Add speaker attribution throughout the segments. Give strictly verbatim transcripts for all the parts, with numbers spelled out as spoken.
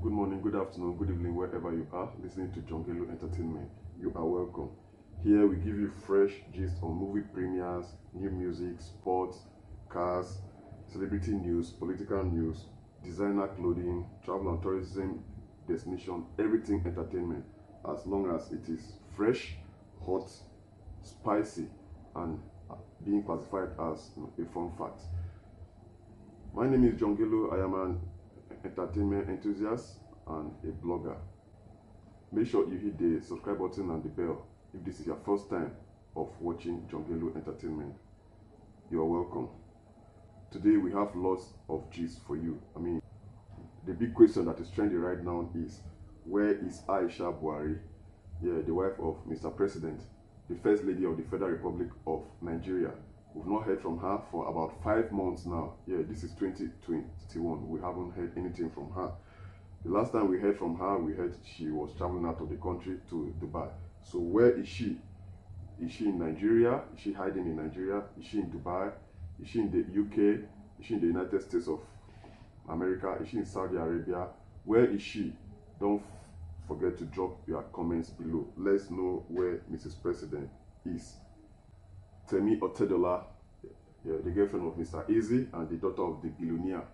Speaker 1: Good morning, good afternoon, good evening, wherever you are listening to Jongelo Entertainment. You are welcome. Here we give you fresh gist on movie premieres, new music, sports, cars, celebrity news, political news, designer clothing, travel and tourism destination, everything entertainment, as long as it is fresh, hot, spicy, and being classified as a fun fact. My name is Jongelo. I am an entertainment enthusiast and a blogger. Make sure you hit the subscribe button and the bell if this is your first time of watching Jongelo Entertainment. You are welcome. Today we have lots of gist for you. I mean, the big question that is trending right now is, where is Aisha Buhari, yeah, the wife of Mister President, the First Lady of the Federal Republic of Nigeria? We've not heard from her for about five months now. Yeah, this is twenty twenty-one. We haven't heard anything from her. The last time we heard from her, we heard she was traveling out of the country to Dubai. So where is she? Is she in Nigeria? Is she hiding in Nigeria? Is she in Dubai? Is she in the U K? Is she in the United States of America? Is she in Saudi Arabia? Where is she? Don't forget to drop your comments below. Let's know where Missus President is. Temi Otedola, yeah, the girlfriend of Mister Easy and the daughter of the billionaire,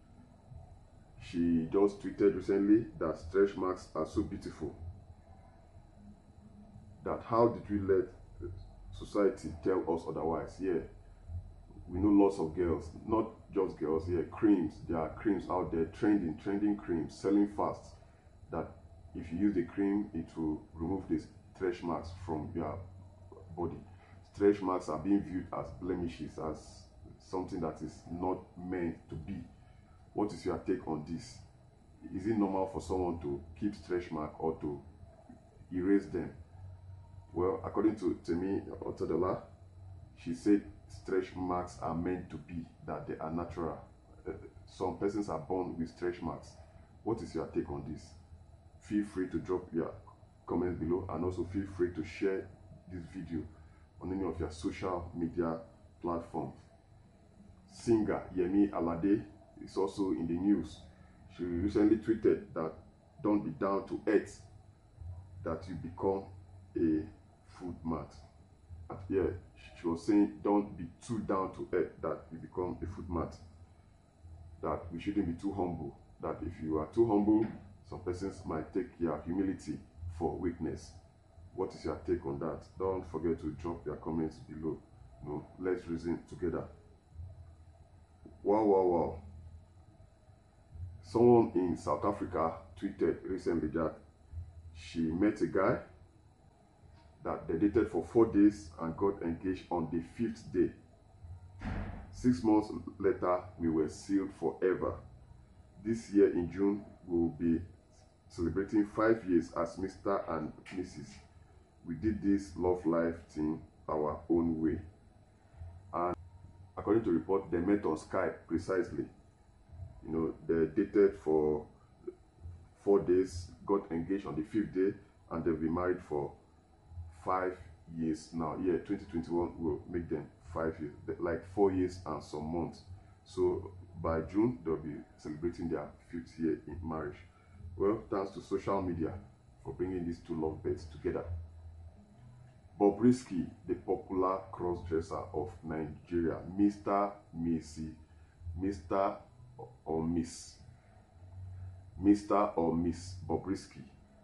Speaker 1: she just tweeted recently that stretch marks are so beautiful. That how did we let society tell us otherwise? Yeah, we know lots of girls, not just girls, yeah, creams. There are creams out there, trending, trending creams, selling fast, that if you use the cream, it will remove the stretch marks from your body. Stretch marks are being viewed as blemishes, as something that is not meant to be. What is your take on this? Is it normal for someone to keep stretch marks or to erase them? Well, according to Temi Otedola, she said stretch marks are meant to be, that they are natural. Uh, some persons are born with stretch marks. What is your take on this? Feel free to drop your comments below, and also feel free to share this video on any of your social media platforms. Singer Yemi Alade is also in the news. She recently tweeted that don't be down to earth, that you become a food mat. And yeah, she was saying don't be too down to earth, that you become a food mat. That we shouldn't be too humble. That if you are too humble, some persons might take your humility for weakness. What is your take on that? Don't forget to drop your comments below. You know, let's reason together. Wow, wow, wow. Someone in South Africa tweeted recently that she met a guy that they dated for four days and got engaged on the fifth day. Six months later, we were sealed forever. This year in June, we will be celebrating five years as Mister and Missus We did this love life thing our own way. And according to report, they met on Skype precisely. You know, they dated for four days, got engaged on the fifth day, and they'll be married for five years now. Yeah, twenty twenty-one will make them five years, like four years and some months. So by June, they'll be celebrating their fifth year in marriage. Well, thanks to social media for bringing these two lovebirds together. Bobrisky, the popular cross-dresser of Nigeria, Mister Missy, Mister or Miss, Mister or Miss Bobrisky,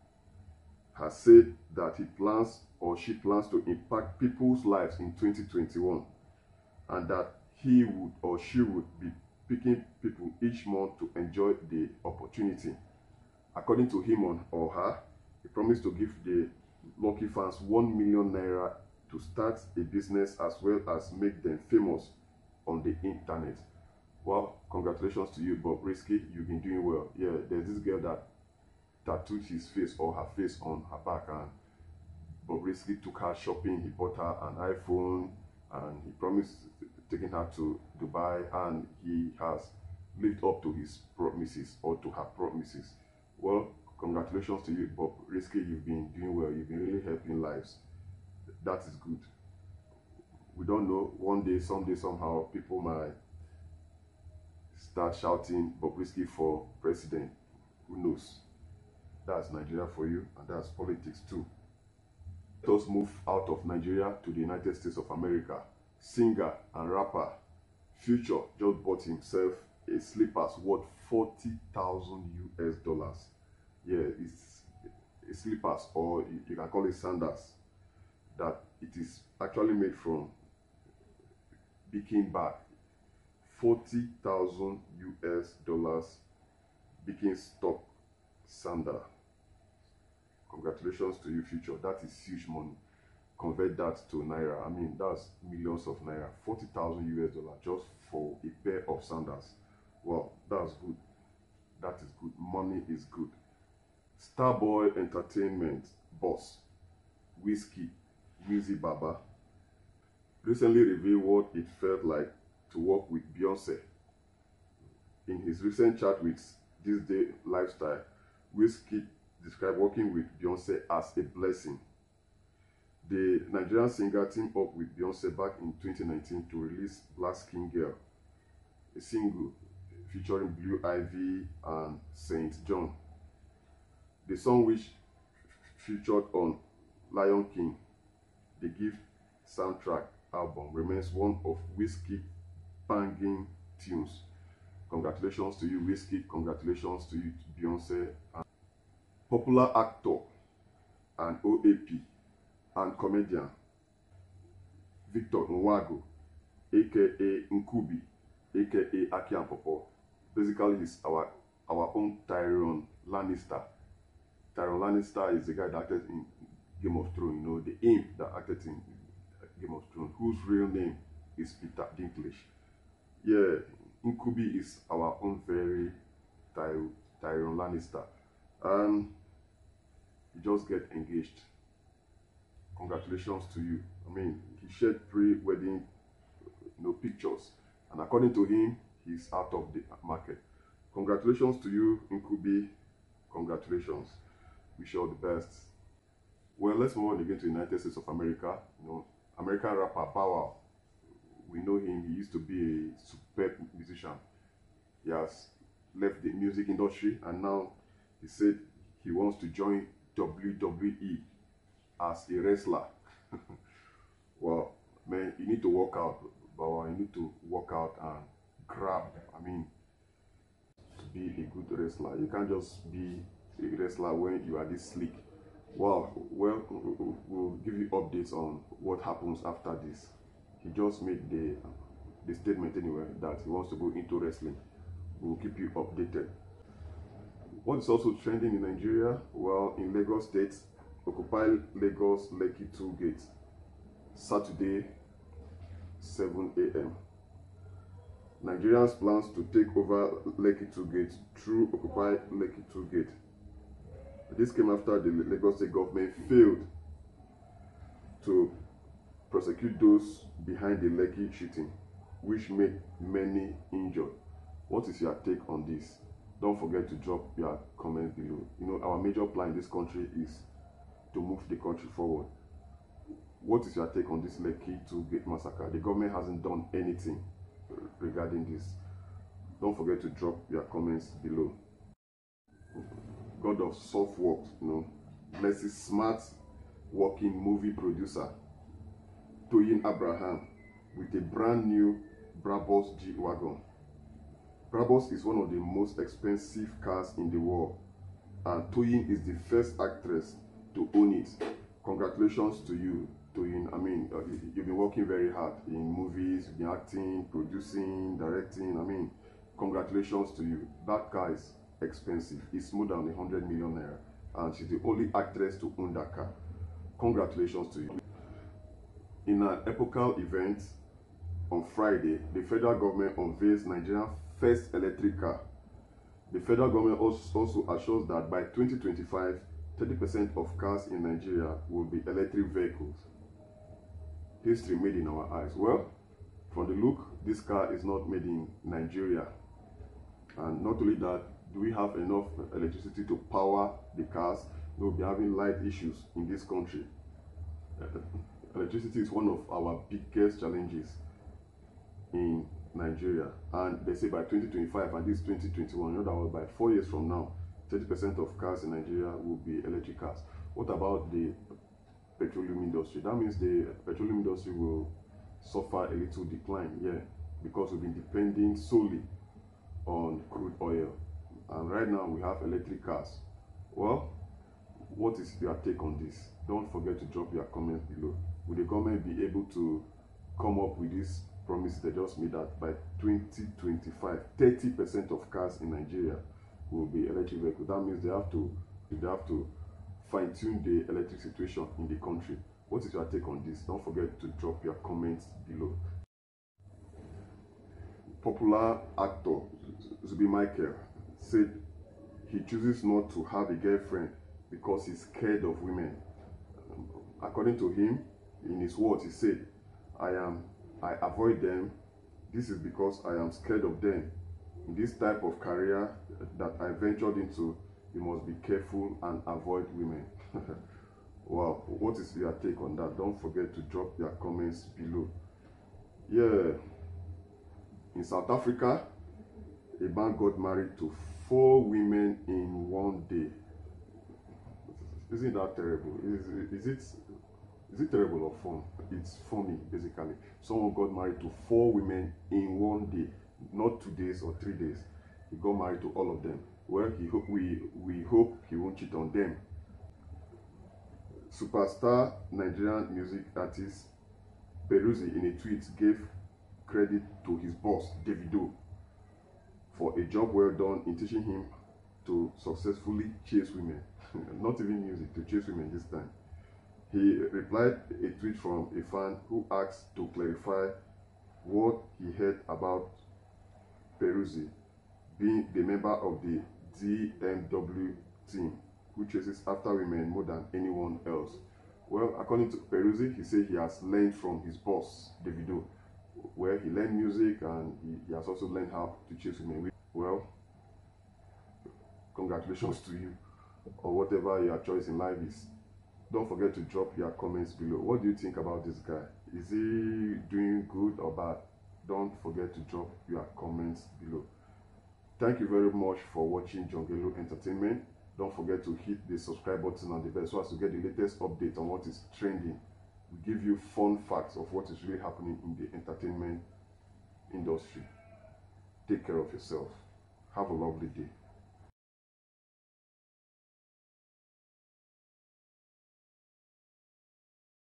Speaker 1: has said that he plans or she plans to impact people's lives in twenty twenty-one, and that he would or she would be picking people each month to enjoy the opportunity. According to him on or her, he promised to give the lucky fans one million naira to start a business as well as make them famous on the internet. Well, congratulations to you, Bobrisky. You've been doing well. Yeah, there's this girl that tattooed his face or her face on her back, and Bobrisky took her shopping. He bought her an iPhone, and he promised taking her to Dubai, and he has lived up to his promises or to her promises. Well, congratulations to you, Bobrisky. You've been doing well. You've been really helping lives. That is good. We don't know. One day, someday, somehow, people might start shouting Bobrisky for president. who knows? That's Nigeria for you, and that's politics too. Let us move out of Nigeria to the United States of America. Singer and rapper Future just bought himself a slippers worth forty thousand U S dollars. Yeah, it's a slippers, or you can call it sandals, that it is actually made from Birkin bag. forty thousand U S dollars Birkin stock sandal. Congratulations to you, Future. That is huge money. Convert that to naira. I mean, that's millions of naira. forty thousand U S dollars just for a pair of sandals. Well, that's good. That is good. Money is good. Starboy Entertainment boss Whiskey Wizzy Baba recently revealed what it felt like to work with Beyonce. In his recent chat with This Day Lifestyle, Whiskey described working with Beyonce as a blessing. The Nigerian singer teamed up with Beyonce back in twenty nineteen to release Black Skin Girl, a single featuring Blue Ivy and Saint John. The song, which featured on Lion King, the Gift soundtrack album, remains one of Whiskey's banging tunes. Congratulations to you, Whiskey. Congratulations to you, Beyonce. And popular actor and O A P and comedian Victor Nwago, aka Nkubi, aka Aki and Popo. Basically, he's our our own Tyrion Lannister. Tyrion Lannister is the guy that acted in Game of Thrones, you know, the imp that acted in Game of Thrones, whose real name is Peter Dinklage. Yeah, Nkubi is our own very Ty Tyrion Lannister. And he just get engaged. Congratulations to you. I mean, he shared pre-wedding, you know, pictures, and according to him, he's out of the market. Congratulations to you, Nkubi. Congratulations. Wish you all the best. Well, let's move on again to the United States of America. You know, American rapper Bow Wow. We know him. He used to be a superb musician. He has left the music industry, and now he said he wants to join W W E as a wrestler. Well, man, you need to work out, Bow Wow. You need to work out and grab. I mean, to be a good wrestler, you can't just be a wrestler when you are this slick. Wow. Well, we'll give you updates on what happens after this. He just made the the statement anyway that he wants to go into wrestling. We'll keep you updated. What is also trending in Nigeria? Well, in Lagos State, Occupy Lagos Lekki Toll Gate, Saturday, seven A M Nigerians plans to take over Lekki Toll Gate through Occupy Lekki Toll Gate. This came after the Lagos State government failed to prosecute those behind the Lekki shooting, which made many injured. What is your take on this? Don't forget to drop your comments below. You know, our major plan in this country is to move the country forward. What is your take on this Lekki Toll Gate massacre? The government hasn't done anything regarding this. Don't forget to drop your comments below. God of soft work, you know, blesses smart working movie producer Toyin Abraham with a brand new Brabus G-Wagon. Brabus is one of the most expensive cars in the world, and Toyin is the first actress to own it. Congratulations to you, Toyin. I mean, uh, you've been working very hard in movies, you've been acting, producing, directing. I mean, congratulations to you. That car is expensive. It's more than a hundred million naira, and she's the only actress to own that car. Congratulations to you. In an epochal event on Friday, the federal government unveils Nigeria's first electric car. The federal government also assures that by twenty twenty-five, thirty percent of cars in Nigeria will be electric vehicles. History made in our eyes. Well, from the look, this car is not made in Nigeria. And not only that, do we have enough electricity to power the cars? We'll be having light issues in this country. Electricity is one of our biggest challenges in Nigeria, and they say by twenty twenty-five, and this is twenty twenty-one, you know that by four years from now, thirty percent of cars in Nigeria will be electric cars. What about the petroleum industry? That means the petroleum industry will suffer a little decline, yeah, because we've been depending solely on crude oil. And right now we have electric cars. Well, what is your take on this? Don't forget to drop your comments below. Will the government be able to come up with this promise they just made that by twenty twenty-five, thirty percent of cars in Nigeria will be electric vehicles? That means they have to they have to fine-tune the electric situation in the country. What is your take on this? Don't forget to drop your comments below. Popular actor Zubby Michael said he chooses not to have a girlfriend because he's scared of women. According to him, in his words, he said, I am I avoid them. This is because I am scared of them. In this type of career that I ventured into, you must be careful and avoid women. Wow, what is your take on that? Don't forget to drop your comments below. Yeah, in South Africa, a man got married to four women in one day. Isn't that terrible? Is, is it is it terrible or fun? It's funny, basically. Someone got married to four women in one day, not two days or three days. He got married to all of them. Well, he hope we we hope he won't cheat on them. Superstar Nigerian music artist Peruzzi, in a tweet, gave credit to his boss Davido for a job well done in teaching him to successfully chase women. Not even music, to chase women this time. He replied a tweet from a fan who asked to clarify what he heard about Peruzzi being the member of the D M W team who chases after women more than anyone else. Well, according to Peruzzi, he said he has learned from his boss Davido, where he learned music and he, he has also learned how to chase women. Well, congratulations to you, or whatever your choice in life is. Don't forget to drop your comments below. What do you think about this guy? Is he doing good or bad? Don't forget to drop your comments below. Thank you very much for watching Jongelo Entertainment. Don't forget to hit the subscribe button on the bell so as to get the latest update on what is trending. We give you fun facts of what is really happening in the entertainment industry. Take care of yourself. Have a lovely day.